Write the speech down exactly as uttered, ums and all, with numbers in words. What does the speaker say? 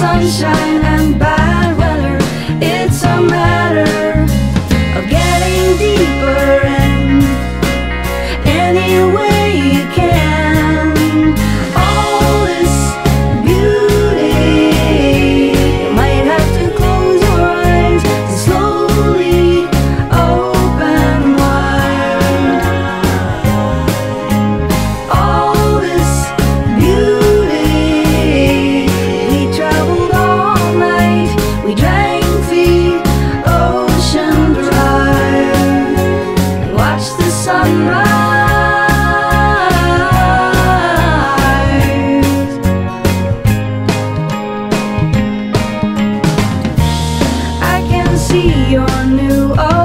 sunshine and bad weather. It's a matter of getting deeper in any way you can. All this beauty, you might have to close your eyes and slowly open wide. All this beauty, we traveled all night, we drank the ocean dry and watched the sunrise. I can see your new